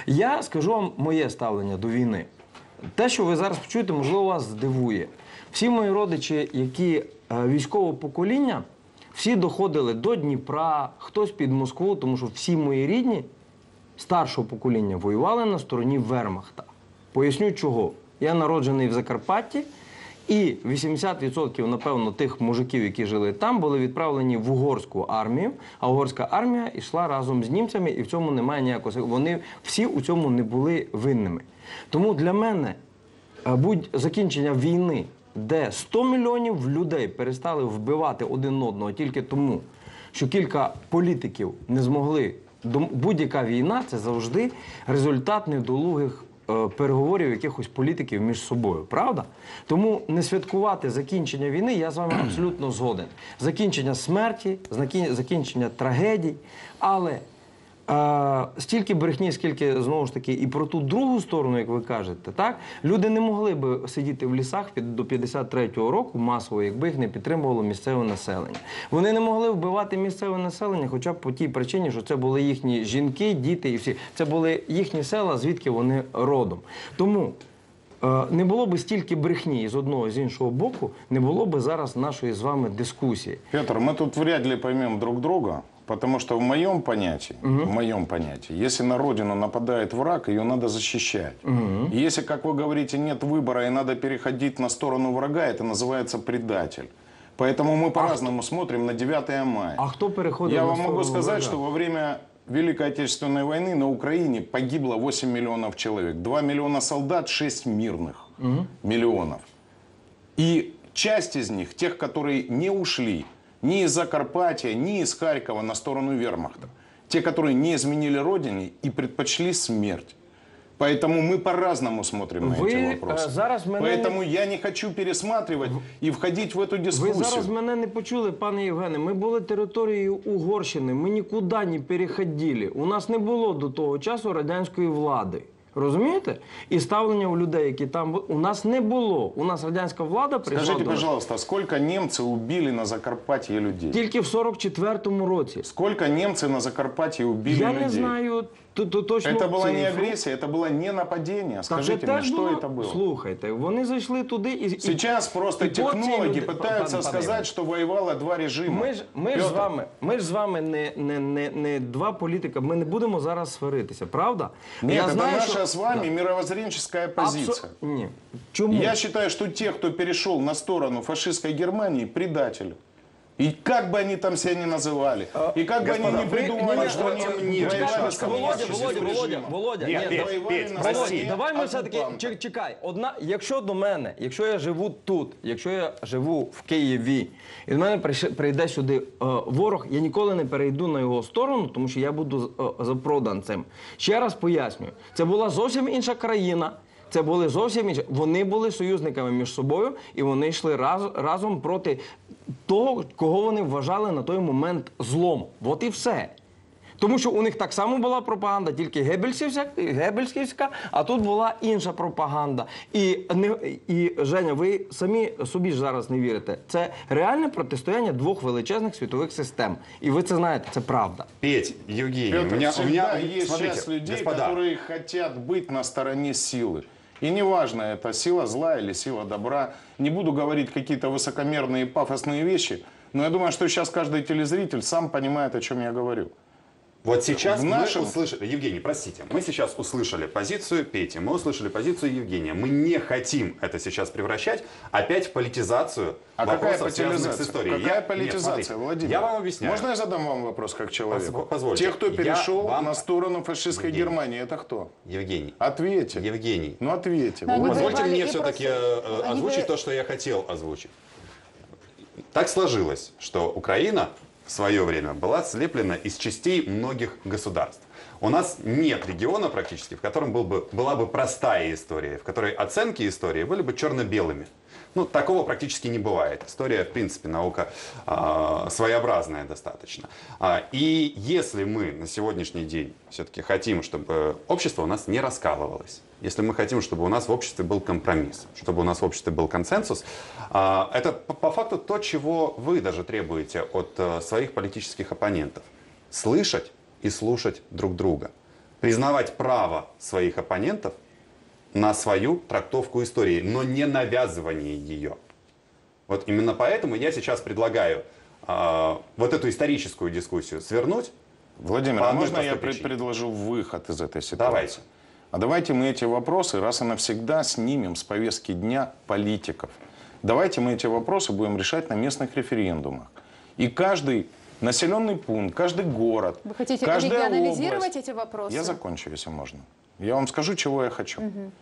Я скажу вам моє ставлення до війни. Те, що ви зараз почуєте, можливо, вас здивує. Всі мої родичі, які військового покоління, всі доходили до Дніпра, хтось під Москву, тому що всі мої рідні старшого покоління воювали на стороні Вермахта. Поясню чого. Я народжений в Закарпатті, і 80%, напевно, тих мужиків, які жили там, були відправлені в угорську армію, а угорська армія йшла разом з німцями, і в цьому немає ніякого... Вони всі у цьому не були винними. Тому для мене закінчення війни, де 100 мільйонів людей перестали вбивати один одного тільки тому, що кілька політиків не змогли... Будь-яка війна – це завжди результат недолугих переговорів якихось політиків між собою, правда? Тому не святкувати закінчення війни, я з вами абсолютно згоден. Закінчення смерті, закінчення трагедій, але стільки брехні, скільки, знову ж таки, і про ту другу сторону, як ви кажете, так? Люди не могли б сидіти в лісах до 53-го року масово, якби їх не підтримувало місцеве населення. Вони не могли вбивати місцеве населення, хоча б по тій причині, що це були їхні жінки, діти і всі. Це були їхні села, звідки вони родом. Тому не було б стільки брехні з одного і з іншого боку, не було б зараз нашої з вами дискусії. Петр, мы тут вряд ли поймем друг друга, потому что в моем понятии, если на родину нападает враг, ее надо защищать. И если, как вы говорите, нет выбора и надо переходить на сторону врага, это называется предатель. Поэтому мы по-разному смотрим на 9 мая. А кто переходил Я на вам сторону могу сказать, врага? что во время Великой Отечественной войны на Украине погибло 8 миллионов человек. 2 миллиона солдат, 6 мирных миллионов. И часть из них, тех, которые не ушли, ни из Закарпатья, ни из Харькова на сторону вермахта. Те, которые не изменили родине и предпочли смерть. Поэтому мы по-разному смотрим на эти вопросы. Поэтому я не хочу пересматривать и входить в эту дискуссию. Ви зараз мене не почули, пане Євгене. Ми були територією Угорщини, ми нікуди не переходили. У нас не було до того часу радянської влади. Розумієте? І ставлення у людей, які там були, у нас не було. У нас радянська влада прийшла Скажите, до нас. пожалуйста, сколько немцы убили на Закарпатье людей? Тільки в 44-му році. Сколько немцы на Закарпатье убили Я людей? не знаю точно Это была не цифру. агрессия, это было не нападение. Скажите мне, что это было? Слухайте, вони зайшли туди і... Сейчас просто і потім технологи люди- пытаются пане сказать, Євгене, что воевало два режима. Ми ж з вами не два політика, ми не будемо зараз сваритися, правда? Нет, это знаю, наша що- с вами Да. мировоззренческая позиция. Ні. Чому? Я считаю, что те, кто перешел на сторону фашистской Германии, предатели. И как бы они там себя не называли, и как бы они не придумывали, что они воевали с коммунистическим режимом. Володя, Нет, ні, Петь, на прости. стороне давай ми все-таки, оккупанта. чекай, якщо до мене, якщо я живу тут, якщо я живу в Києві, і до мене прийде сюди ворог, я ніколи не перейду на його сторону, тому що я буду запроданцем. Ще раз пояснюю, це була зовсім інша країна, це були зовсім інші. Вони були союзниками між собою, і вони йшли разом проти того, кого вони вважали на той момент злом. От і все. Тому що у них так само була пропаганда, тільки геббельськівська, а тут була інша пропаганда. І Женя, ви самі собі ж зараз не вірите. Це реальне протистояння двох величезних світових систем. І ви це знаєте, це правда. Петь, Евгений, Петр, всегда есть смотрите, часть людей, господа, которые хотят быть на стороне силы. И неважно, это сила зла или сила добра. Не буду говорить какие-то высокомерные и пафосные вещи, но я думаю, что сейчас каждый телезритель сам понимает, о чем я говорю. вот сейчас в нашем- мы услышали, Евгений, простите, мы сейчас услышали позицию Пети, мы услышали позицию Евгения. Мы не хотим это сейчас превращать опять в политизацию А какая вопросов, связанных с политизация? историей. Какая Нет, политизация, смотрите, Владимир? я вам объясняю. Можно я задам вам вопрос как человеку? Позвольте. Те, кто Я перешел вам- на сторону фашистской Евгений. Германии, это кто? Евгений, Ответьте. Евгений, Ну ответьте. Да, Володя. позвольте воевали мне и все-таки просто- озвучить Они- то, что я хотел озвучить. Так сложилось, что Украина в свое время была слеплена из частей многих государств. У нас нет региона практически, в котором была бы простая история, в которой оценки истории были бы черно-белыми. Ну, такого практически не бывает. История, в принципе, наука своеобразная достаточно. И если мы на сегодняшний день все-таки хотим, чтобы общество у нас не раскалывалось, если мы хотим, чтобы у нас в обществе был компромисс, чтобы у нас в обществе был консенсус, это по факту то, чего вы даже требуете от своих политических оппонентов. Слышать и слушать друг друга. признавать право своих оппонентов на свою трактовку истории, но не навязывание ее. Вот именно поэтому я сейчас предлагаю вот эту историческую дискуссию свернуть. Владимир, По а одной можно я простой причине. предложу выход из этой ситуации? Давайте. А давайте мы эти вопросы раз и навсегда снимем с повестки дня политиков. Давайте мы эти вопросы будем решать на местных референдумах. И каждый населенный пункт, каждый город, Вы хотите каждая регионализировать область. эти вопросы? Я закончу, если можно. Я вам скажу, чего я хочу.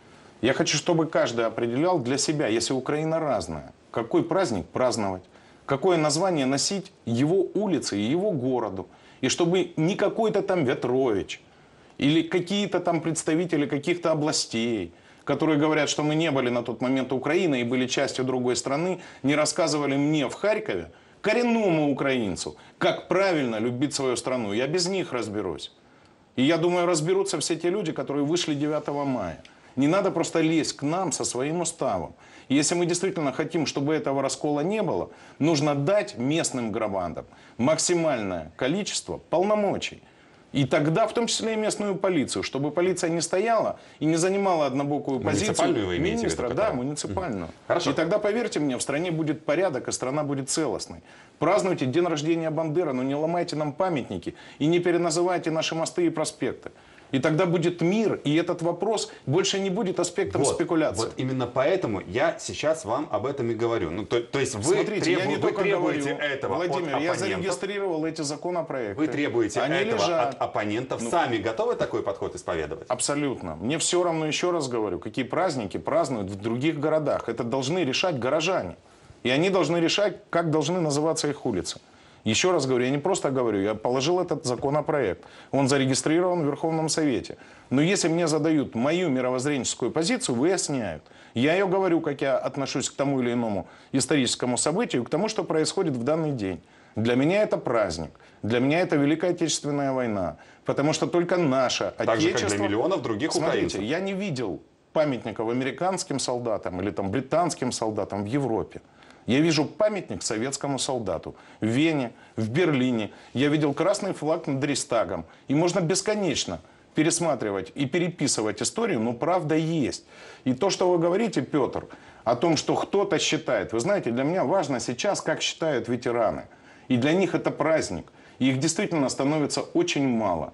Я хочу, чтобы каждый определял для себя, если Украина разная, какой праздник праздновать, какое название носить его улице и его городу. И чтобы не какой-то там Ветрович или какие-то там представители каких-то областей, которые говорят, что мы не были на тот момент Украиной и были частью другой страны, не рассказывали мне в Харькове, коренному украинцу, как правильно любить свою страну. Я без них разберусь. И я думаю, разберутся все те люди, которые вышли 9 мая. Не надо просто лезть к нам со своим уставом. И если мы действительно хотим, чтобы этого раскола не было, нужно дать местным громадам максимальное количество полномочий. И тогда, в том числе и местную полицию, чтобы полиция не стояла и не занимала однобокую позицию Муниципальную вы имеете в виду, министра. Да, которая? муниципальную. Хорошо. И тогда, поверьте мне, в стране будет порядок, и страна будет целостной. Празднуйте день рождения Бандеры, но не ломайте нам памятники и не переназывайте наши мосты и проспекты. И тогда будет мир, и этот вопрос больше не будет аспектом спекуляции. Вот именно поэтому я сейчас вам об этом и говорю. Ну, то есть вы, Смотрите, я не вы только требуете говорю, этого Владимир, от я оппонентов. зарегистрировал эти законопроекты. Вы требуете Они этого лежат. от оппонентов. Сами готовы такой подход исповедовать? Абсолютно. Мне все равно, еще раз говорю, какие праздники празднуют в других городах. Это должны решать горожане. И они должны решать, как должны называться их улицы. Еще раз говорю, я не просто говорю, я положил этот законопроект. Он зарегистрирован в Верховном Совете. Но если мне задают мою мировоззренческую позицию, выясняют. Я ее говорю, как я отношусь к тому или иному историческому событию, к тому, что происходит в данный день. Для меня это праздник. Для меня это Великая Отечественная война. Потому что только наше Так же, Отечество... как для миллионов других Смотрите, украинцев. я не видел памятников американским солдатам или там британским солдатам в Европе. Я вижу памятник советскому солдату в Вене, в Берлине. Я видел красный флаг над Рейхстагом. И можно бесконечно пересматривать и переписывать историю, но правда есть. И то, что вы говорите, Петр, о том, что кто-то считает. Вы знаете, для меня важно сейчас, как считают ветераны. И для них это праздник. И их действительно становится очень мало.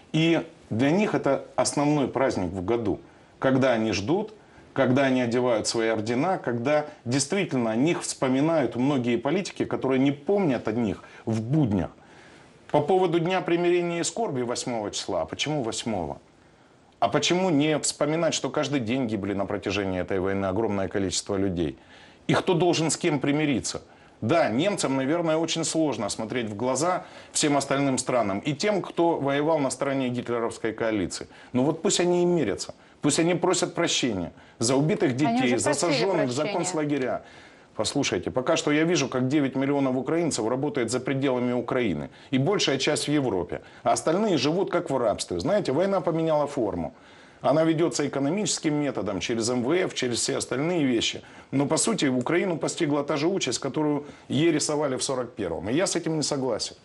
И для них это основной праздник в году, когда они ждут, когда они одевают свои ордена, когда действительно о них вспоминают многие политики, которые не помнят о них в буднях. По поводу Дня примирения и скорби 8 числа, а почему 8? А почему не вспоминать, что каждый день гибли на протяжении этой войны огромное количество людей? И кто должен с кем примириться? Да, немцам, наверное, очень сложно смотреть в глаза всем остальным странам и тем, кто воевал на стороне гитлеровской коалиции. Но вот пусть они и мирятся. Пусть они просят прощения за убитых детей, уже за просили сожженных в прощения. концлагеря. Послушайте, пока что я вижу, как 9 миллионов украинцев работает за пределами Украины. И большая часть в Европе. А остальные живут как в рабстве. Знаете, война поменяла форму. Она ведется экономическим методом, через МВФ, через все остальные вещи. Но, по сути, Украину постигла та же участь, которую ей рисовали в 1941-м. И я с этим не согласен.